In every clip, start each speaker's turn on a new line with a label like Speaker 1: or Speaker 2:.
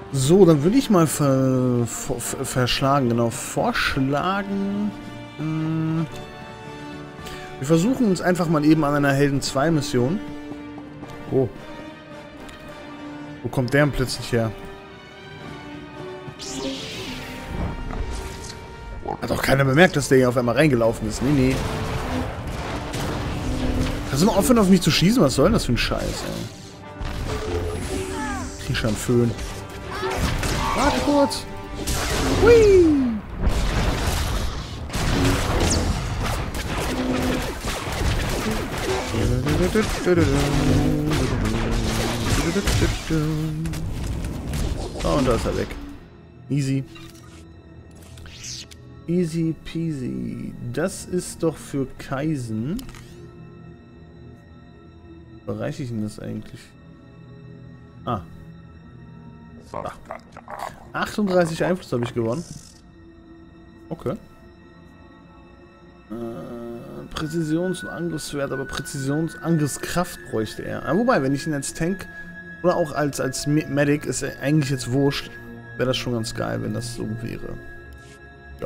Speaker 1: So, dann würde ich mal verschlagen, genau, vorschlagen. Wir versuchen uns einfach mal eben an einer Helden 2 Mission. Oh. Wo kommt der denn plötzlich her? Hat auch keiner bemerkt, dass der hier auf einmal reingelaufen ist. Nee, nee. Kannst du mal aufhören, auf mich zu schießen? Was soll denn das für ein Scheiß, ey? Krieg schon einen Föhn. Warte kurz. Hui. Oh, und da ist er weg. Easy. Easy peasy. Das ist doch für Kaisen. Wo erreiche ich denn das eigentlich? Ah. Da. 38 Einfluss habe ich gewonnen. Okay. Präzisions- und Angriffswert, aber Präzisionsangriffskraft bräuchte er. Wobei, wenn ich ihn als Tank oder auch als Medic, ist er eigentlich jetzt wurscht. Wäre das schon ganz geil, wenn das so wäre. Ja.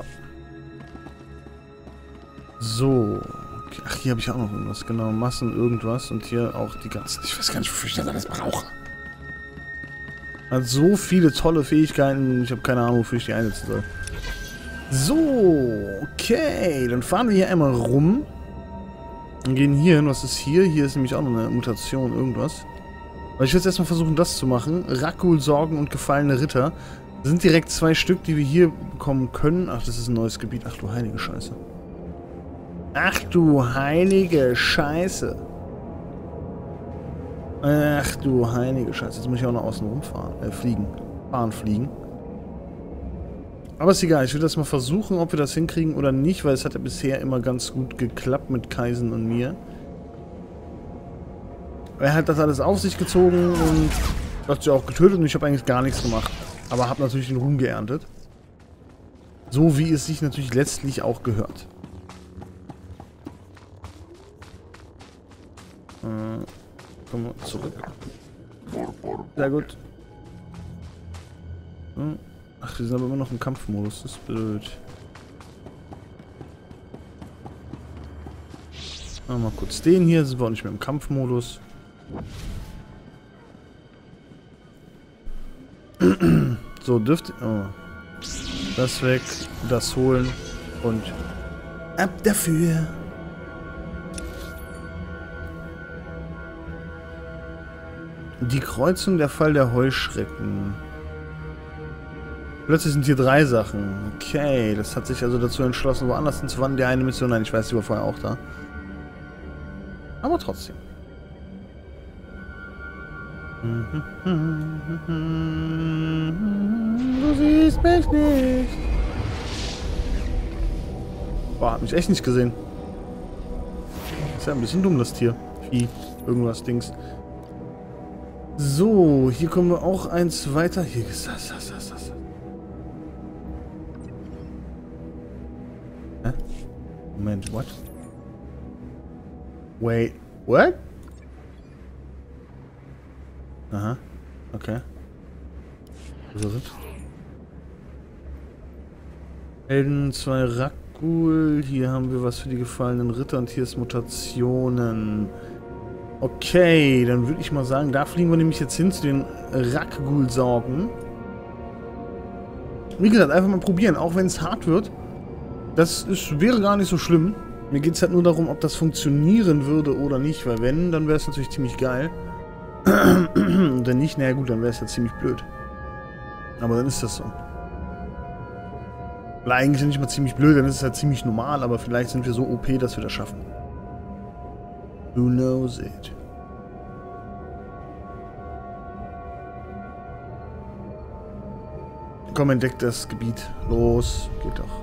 Speaker 1: So. Okay. Ach, hier habe ich auch noch irgendwas. Genau, Massen, irgendwas. Und hier auch die ganzen... Ich weiß gar nicht, wofür ich das alles brauche. Hat so viele tolle Fähigkeiten. Ich habe keine Ahnung, wofür ich die einsetzen soll. So, okay. Dann fahren wir hier einmal rum. Und gehen hier hin. Was ist hier? Hier ist nämlich auch noch eine Mutation, irgendwas. Aber ich will jetzt erstmal versuchen, das zu machen. Rakghoul, Sorgen und gefallene Ritter. Das sind direkt 2 Stück, die wir hier bekommen können. Ach, das ist ein neues Gebiet. Ach du heilige Scheiße. Ach du heilige Scheiße. Ach du heilige Scheiße. Jetzt muss ich auch noch außen rumfahren. Fliegen. Fliegen. Aber ist egal. Ich will das mal versuchen, ob wir das hinkriegen oder nicht, weil es hat ja bisher immer ganz gut geklappt mit Kaisen und mir. Er hat das alles auf sich gezogen und hat sie auch getötet und ich habe eigentlich gar nichts gemacht. Aber habe natürlich den Ruhm geerntet. So wie es sich natürlich letztlich auch gehört. Kommen wir zurück. Sehr gut. Ach, wir sind aber immer noch im Kampfmodus. Das ist blöd. Mal kurz den hier. Sind wir auch nicht mehr im Kampfmodus. So, dürfte... Oh. Das weg. Das holen. Und... ab dafür! Die Kreuzung, der Fall der Heuschrecken. Plötzlich sind hier 3 Sachen. Okay, das hat sich also dazu entschlossen, woanders hinzuwandern. Die eine Mission, nein, ich weiß, die war vorher auch da. Aber trotzdem. Du siehst mich nicht. Boah, hat mich echt nicht gesehen. Ist ja ein bisschen dumm, das Tier. Vieh. Irgendwas, Dings. So, hier kommen wir auch eins weiter. Hier ist das. Hä? Moment, what? Wait, what? Aha, okay. Was ist das? Helden 2 Rakghoul. Hier haben wir was für die gefallenen Ritter und hier ist Mutationen. Okay, dann würde ich mal sagen, da fliegen wir nämlich jetzt hin zu den Rakghoul-Sorgen. Wie gesagt, einfach mal probieren, auch wenn es hart wird. Wäre gar nicht so schlimm. Mir geht es halt nur darum, ob das funktionieren würde oder nicht, weil wenn, dann wäre es natürlich ziemlich geil. Und wenn nicht, naja gut, dann wäre es ja ziemlich blöd. Aber dann ist das so. Oder eigentlich nicht mal ziemlich blöd, dann ist es halt ziemlich normal, aber vielleicht sind wir so OP, dass wir das schaffen. Who knows it? Komm, entdeckt das Gebiet. Los, geht doch.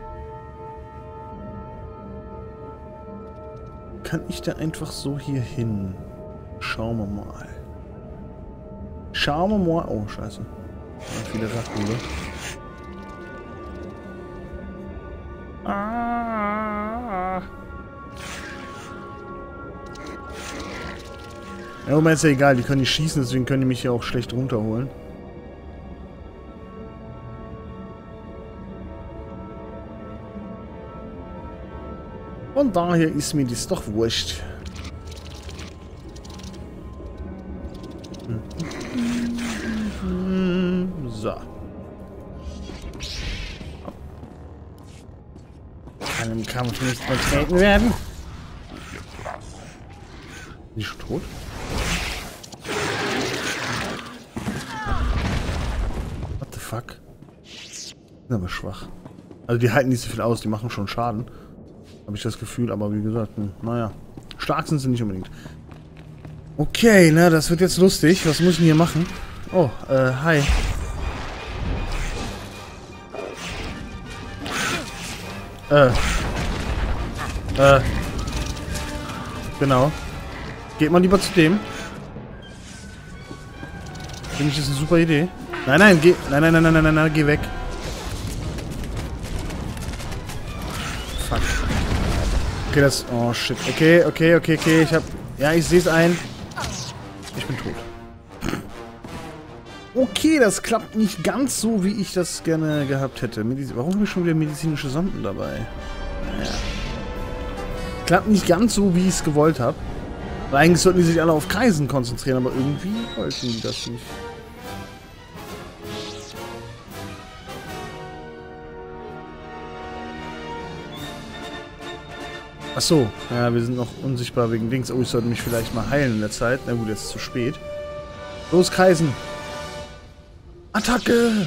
Speaker 1: Kann ich da einfach so hier hin? Schauen wir mal. Schauen wir mal. Oh, scheiße. Viele Rakghoul. Ja, Moment, ist ja egal, die können nicht schießen, deswegen können die mich ja auch schlecht runterholen. Und daher ist mir das doch wurscht. So. Kann im Kampf nicht vertreten werden. Ist die schon tot? What the fuck? Sind aber schwach. Also die halten nicht so viel aus, die machen schon Schaden. Habe ich das Gefühl, aber wie gesagt, naja. Stark sind sie nicht unbedingt. Okay, na, das wird jetzt lustig. Was muss ich denn hier machen? Oh, hi. Genau. Geht man lieber zu dem? Finde ich, das eine super Idee. Nein, nein, geh. Nein, nein, nein, nein, nein, nein, geh weg. Fuck. Okay, das. Oh shit. Okay, okay, okay, okay. Ich hab. Ja, ich sehe es ein. Ich bin tot. Okay, das klappt nicht ganz so, wie ich das gerne gehabt hätte. Warum habe ich schon wieder medizinische Sonden dabei? Naja. Klappt nicht ganz so, wie ich es gewollt habe. Weil eigentlich sollten die sich alle auf Kreisen konzentrieren, aber irgendwie wollten die das nicht. Achso, ja, wir sind noch unsichtbar wegen Dings. Oh, ich sollte mich vielleicht mal heilen in der Zeit. Na gut, jetzt ist es zu spät. Los, Kreisen! Attacke!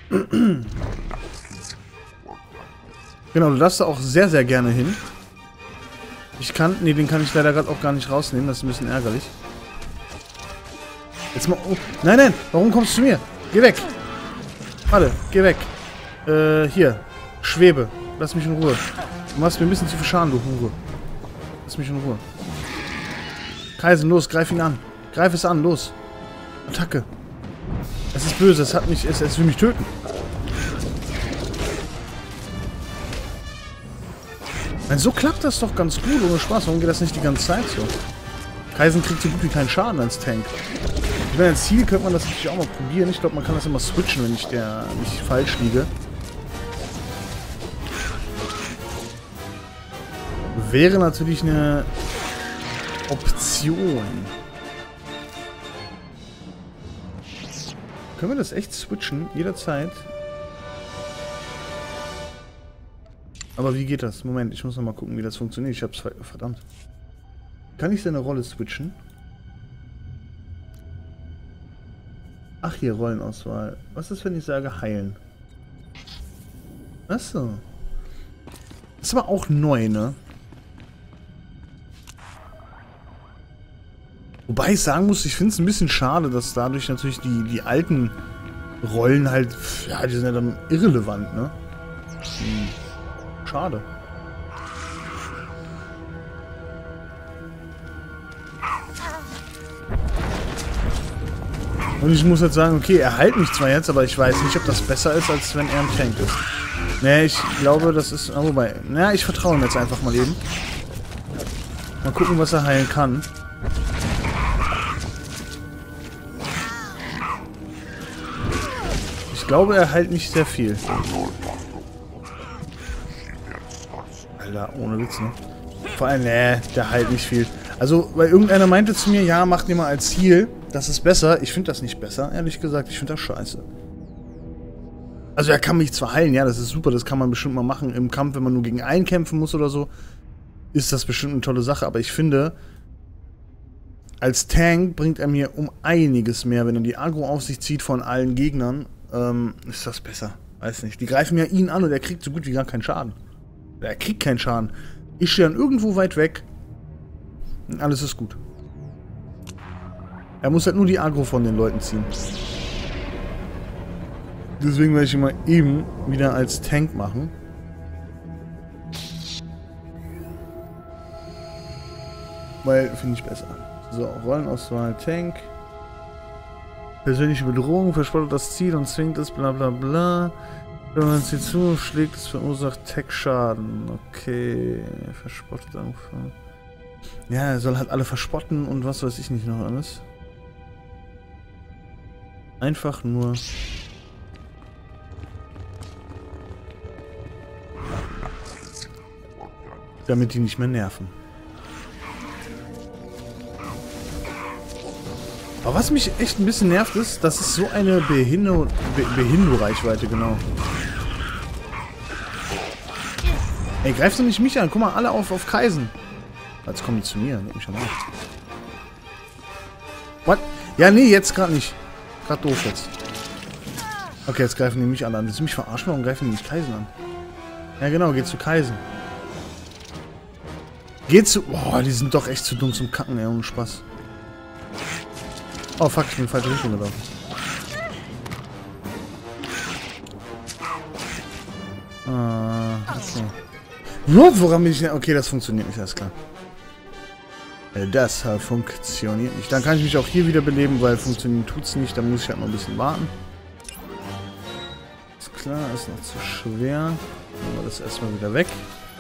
Speaker 1: Genau, du darfst da auch sehr, sehr gerne hin. Ich kann... Ne, den kann ich leider gerade auch gar nicht rausnehmen. Das ist ein bisschen ärgerlich. Jetzt mal... Oh, nein, nein! Warum kommst du zu mir? Geh weg! Warte, geh weg. Hier. Schwebe. Lass mich in Ruhe. Du machst mir ein bisschen zu viel Schaden, du Hure. Lass mich in Ruhe. Kreisen, los, greif ihn an. Greif es an, los. Attacke. Es ist böse, es hat mich... Es will mich töten. Nein, so klappt das doch ganz gut, ohne Spaß. Warum geht das nicht die ganze Zeit so? Kaisen kriegt so gut wie keinen Schaden als Tank. Ich meine, als Ziel könnte man das natürlich auch mal probieren. Ich glaube, man kann das immer switchen, wenn ich nicht falsch liege. Wäre natürlich eine Option. Können wir das echt switchen? Jederzeit? Aber wie geht das? Moment, ich muss noch mal gucken, wie das funktioniert. Ich hab's verdammt. Kann ich seine Rolle switchen? Ach, hier, Rollenauswahl. Was ist, wenn ich sage heilen? Achso. Ist aber auch neu, ne? Wobei ich sagen muss, ich finde es ein bisschen schade, dass dadurch natürlich die alten Rollen halt, ja, die sind ja dann irrelevant, ne? Schade. Und ich muss jetzt sagen, okay, er heilt mich zwar jetzt, aber ich weiß nicht, ob das besser ist, als wenn er ein Tank ist. Ne, ich glaube, das ist... Ah, wobei... Na, ich vertraue ihm jetzt einfach mal eben. Mal gucken, was er heilen kann. Ich glaube, er heilt nicht sehr viel. Alter, ohne Witz, ne? Vor allem, ne, der heilt nicht viel. Also, weil irgendeiner meinte zu mir, ja, mach den mal als Heal. Das ist besser. Ich finde das nicht besser, ehrlich gesagt. Ich finde das scheiße. Also, er kann mich zwar heilen, ja, das ist super. Das kann man bestimmt mal machen im Kampf, wenn man nur gegen einen kämpfen muss oder so. Ist das bestimmt eine tolle Sache. Aber ich finde, als Tank bringt er mir um einiges mehr. Wenn er die Aggro auf sich zieht von allen Gegnern, ist das besser. Weiß nicht. Die greifen ja ihn an und er kriegt so gut wie gar keinen Schaden. Er kriegt keinen Schaden. Ich stehe dann irgendwo weit weg. Und alles ist gut. Er muss halt nur die Aggro von den Leuten ziehen. Deswegen werde ich ihn mal eben wieder als Tank machen. Weil, finde ich besser. So, Rollenauswahl, Tank. Persönliche Bedrohung, verspottet das Ziel und zwingt es, bla bla bla. Wenn man es hier zuschlägt, es verursacht Tech-Schaden. Okay, verspottet einfach. Ja, er soll halt alle verspotten und was weiß ich nicht noch alles. Einfach nur... Damit die nicht mehr nerven. Aber was mich echt ein bisschen nervt ist, das ist so eine Behindo-Reichweite, genau. Ey, greifst du nicht mich an? Guck mal, alle auf Kaisen. Jetzt kommen die zu mir. Leg mich schon auf. What? Ja, nee, jetzt gerade nicht. Gerade doof jetzt. Okay, jetzt greifen die mich alle an. Willst du mich verarschen? Warum greifen die nicht Kaisen an? Ja, genau, geht zu Kaisen. Geht zu... Boah, die sind doch echt zu dumm zum Kacken, ey, ohne Spaß. Oh, fuck, ich bin in die falsche Richtung gelaufen. Okay. Woran bin ich... Okay, das funktioniert nicht, alles klar. Das funktioniert nicht. Dann kann ich mich auch hier wieder beleben, weil funktionieren tut's nicht. Da muss ich halt noch ein bisschen warten. Ist klar, ist noch zu schwer. Nehmen wir das erstmal wieder weg.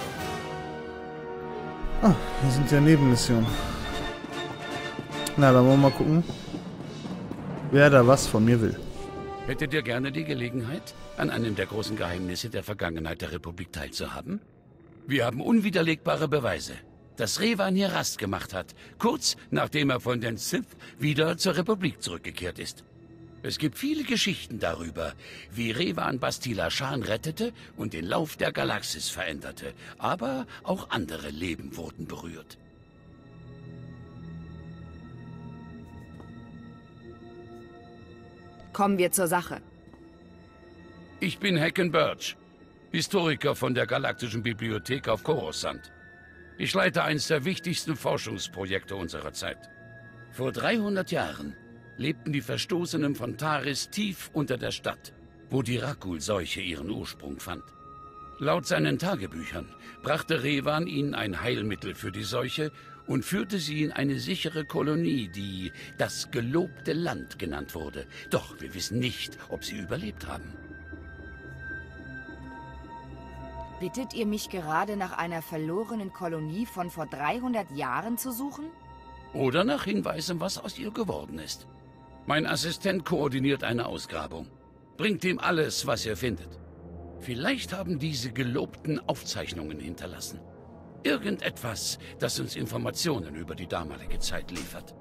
Speaker 1: Ah, hier sind ja Nebenmissionen. Na, dann wollen wir mal gucken, wer da was von mir will.
Speaker 2: Hättet ihr gerne die Gelegenheit, an einem der großen Geheimnisse der Vergangenheit der Republik teilzuhaben? Wir haben unwiderlegbare Beweise, dass Revan hier Rast gemacht hat, kurz nachdem er von den Sith wieder zur Republik zurückgekehrt ist. Es gibt viele Geschichten darüber, wie Revan Bastila Shan rettete und den Lauf der Galaxis veränderte, aber auch andere Leben wurden berührt.
Speaker 3: Kommen wir zur Sache.
Speaker 2: Ich bin Hacken Birch, Historiker von der Galaktischen Bibliothek auf Coruscant. Ich leite eines der wichtigsten Forschungsprojekte unserer Zeit. Vor 300 Jahren lebten die Verstoßenen von Taris tief unter der Stadt, wo die Rakul-Seuche ihren Ursprung fand. Laut seinen Tagebüchern brachte Revan ihnen ein Heilmittel für die Seuche und führte sie in eine sichere Kolonie, die das gelobte Land genannt wurde. Doch wir wissen nicht, ob sie überlebt haben.
Speaker 3: Bittet ihr mich gerade nach einer verlorenen Kolonie von vor 300 Jahren zu suchen?
Speaker 2: Oder nach Hinweisen, was aus ihr geworden ist. Mein Assistent koordiniert eine Ausgrabung. Bringt ihm alles, was ihr findet. Vielleicht haben diese gelobten Aufzeichnungen hinterlassen. Irgendetwas, das uns Informationen über die damalige Zeit liefert.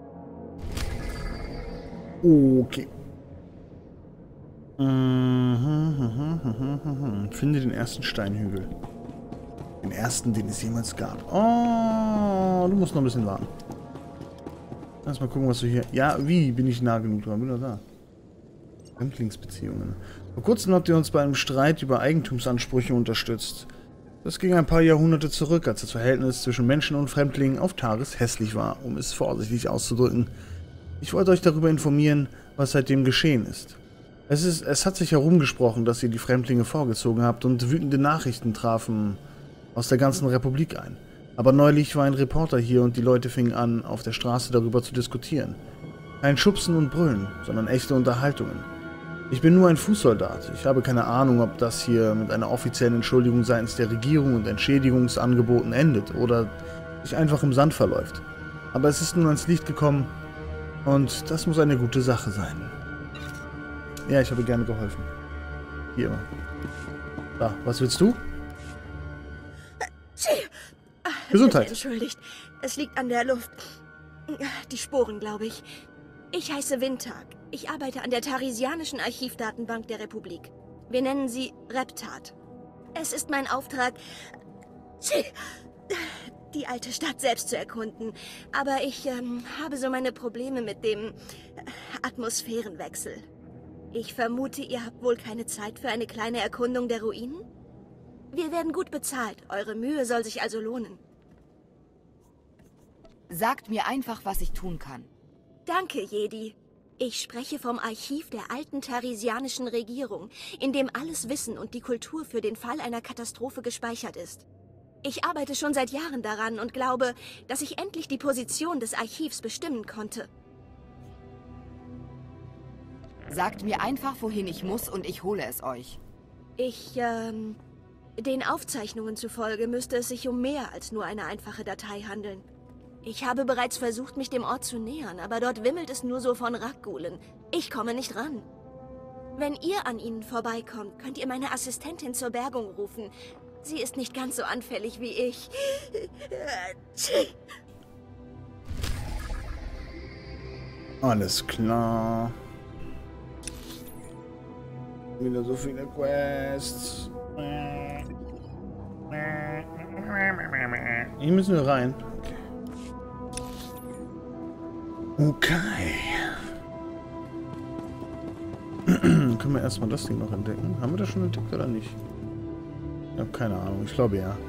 Speaker 1: Okay. Finde den ersten Steinhügel. Den ersten, den es jemals gab. Oh, du musst noch ein bisschen warten. Lass mal gucken, was du hier... Ja, wie bin ich nah genug dran? Bin doch da. Fremdlingsbeziehungen. Vor kurzem habt ihr uns bei einem Streit über Eigentumsansprüche unterstützt. Das ging ein paar Jahrhunderte zurück, als das Verhältnis zwischen Menschen und Fremdlingen auf Taris hässlich war, um es vorsichtig auszudrücken. Ich wollte euch darüber informieren, was seitdem geschehen ist. Es hat sich herumgesprochen, dass ihr die Fremdlinge vorgezogen habt und wütende Nachrichten trafen aus der ganzen Republik ein. Aber neulich war ein Reporter hier und die Leute fingen an, auf der Straße darüber zu diskutieren. Kein Schubsen und Brüllen, sondern echte Unterhaltungen. Ich bin nur ein Fußsoldat. Ich habe keine Ahnung, ob das hier mit einer offiziellen Entschuldigung seitens der Regierung und Entschädigungsangeboten endet oder sich einfach im Sand verläuft. Aber es ist nun ans Licht gekommen und das muss eine gute Sache sein. Ja, ich habe gerne geholfen. Hier. Da, was willst du? Gesundheit.
Speaker 4: Entschuldigt, es liegt an der Luft. Die Sporen, glaube ich. Ich heiße Windtag. Ich arbeite an der Tarisianischen Archivdatenbank der Republik. Wir nennen sie Reptat. Es ist mein Auftrag, die alte Stadt selbst zu erkunden. Aber ich habe so meine Probleme mit dem Atmosphärenwechsel. Ich vermute, ihr habt wohl keine Zeit für eine kleine Erkundung der Ruinen? Wir werden gut bezahlt. Eure Mühe soll sich also lohnen.
Speaker 3: Sagt mir einfach, was ich tun kann.
Speaker 4: Danke, Jedi. Ich spreche vom Archiv der alten tarisianischen Regierung, in dem alles Wissen und die Kultur für den Fall einer Katastrophe gespeichert ist. Ich arbeite schon seit Jahren daran und glaube, dass ich endlich die Position des Archivs bestimmen konnte.
Speaker 3: Sagt mir einfach, wohin ich muss und ich hole es euch.
Speaker 4: Den Aufzeichnungen zufolge müsste es sich um mehr als nur eine einfache Datei handeln. Ich habe bereits versucht, mich dem Ort zu nähern, aber dort wimmelt es nur so von Rakgulen. Ich komme nicht ran. Wenn ihr an ihnen vorbeikommt, könnt ihr meine Assistentin zur Bergung rufen. Sie ist nicht ganz so anfällig wie ich.
Speaker 1: Alles klar. Wieder so viele Quests. Hier müssen wir rein. Okay. Können wir erstmal das Ding noch entdecken? Haben wir das schon entdeckt oder nicht? Ich habe keine Ahnung. Ich glaube ja.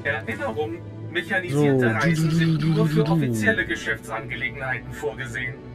Speaker 5: Erinnerung. Mechanisierte Reisen sind nur für offizielle Geschäftsangelegenheiten vorgesehen.